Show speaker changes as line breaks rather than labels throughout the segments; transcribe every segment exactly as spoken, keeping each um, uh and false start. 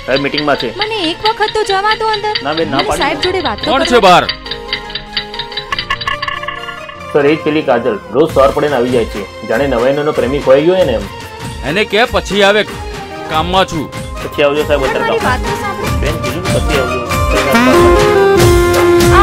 साहेब meeting में छे।
મને એક વખત તો જવા દો અંદર।
ના બેન ના પાડી।
સાહેબ જોડે વાત
કોણ છે બહાર?
સર એ પેલી કાજલ રોજ સવાર પડે આવી જાય છે, જાણે નવાઈનો પ્રેમી ખોઈ ગયો ને એમ।
એને કે પછી આવે, કામમાં છું।
પછી આવજો સાહેબ અત્યારે કામ।
વાત તો સાંભળો
બેન કીધું પછી આવજો।
આ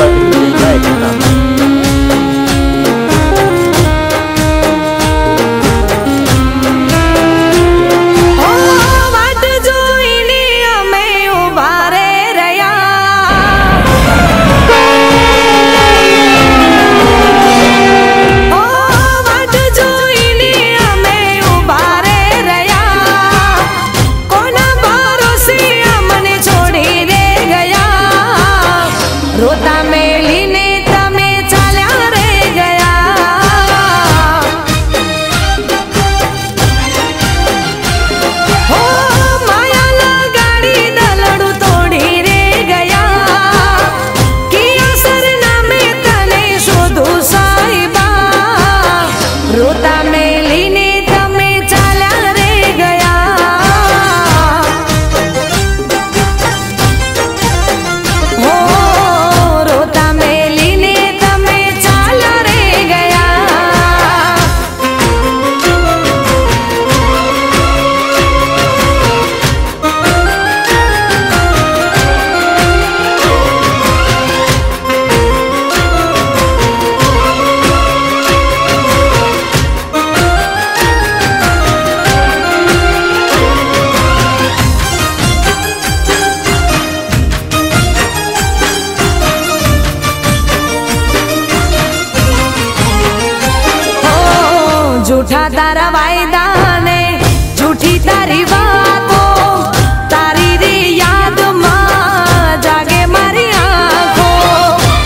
झूठा तारा वायदा ने झूठी तारी बातों, तारी री याद मां जागे मारी आंखों।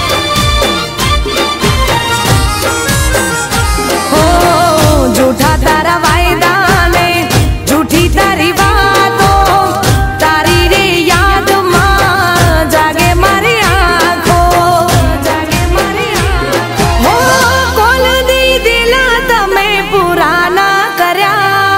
हो झूठा तारा वायदा ने झूठी तारी बातों, तारी री याद मां जागे मारी आंखों, जागे मारी आंखों। हो कोल दी दिला तमे पुराना कर्या,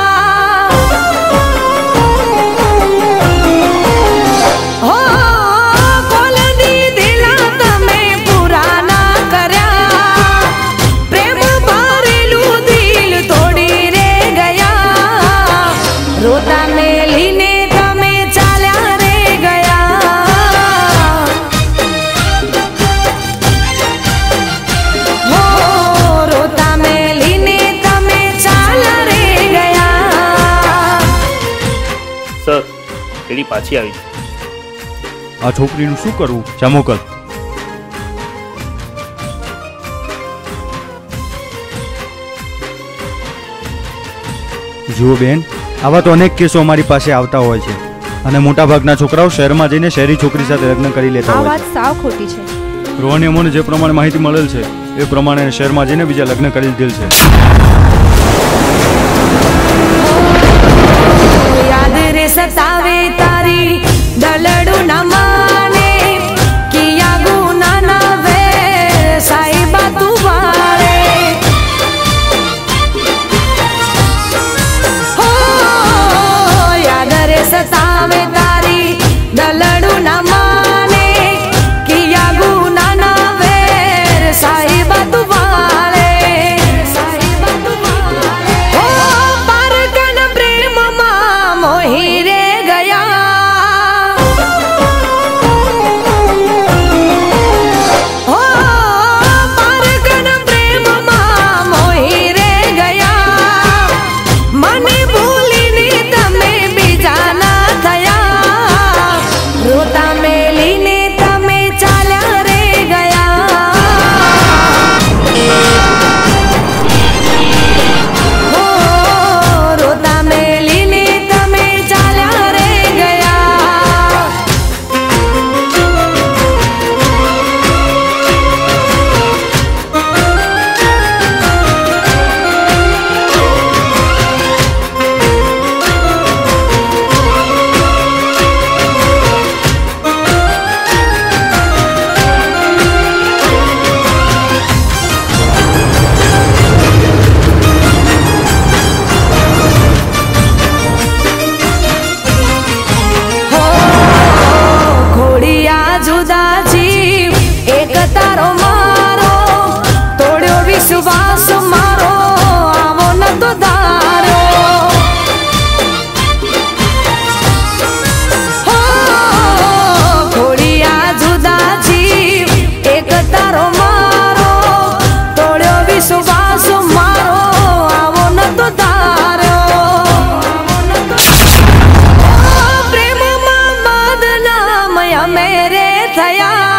हो कोल दी दिला तमे पुराना कर्या, प्रेम भरेलू दिल तोड़ी रे गया, रोता मेलीने तमे चाल्या रे गया। हो रोता मेलीने तमे चाल्या रे गया।
સર પેલી પાછી આવી।
આ છોકરીનું શું કરવું? જા મોકલ। જુઓ બેન, આવા તો અનેક કેસો અમારી પાસે આવતા હોય છે અને મોટા ભાગના છોકરાઓ શહેરમાં જઈને શહેરી છોકરી સાથે લગ્ન કરી લેતા
આ
હોય
વાત સાવ ખોટી છે।
છે। રોહને અમોને જે પ્રમાણે માહિતી મળેલ છે એ પ્રમાણે શહેરમાં જઈને બીજા લગ્ન કરી દીધેલ છે।
याद रे सतावे तारी दलड़ू न माने, किया गुना ना वे साहिबा तू वारे। हो याद रे सतावे तारी दलड़ू न माने, किया गुना ना वे साहिबा तू वारे, साहिबा तू वारे। विश्वास मारो आवो न तो धारो हो खोड़िया जुदा जीव एक तारो मारो तोड़ो विश्वास मारो आवो न तो धारो प्रेम में बदनाम मेरे थया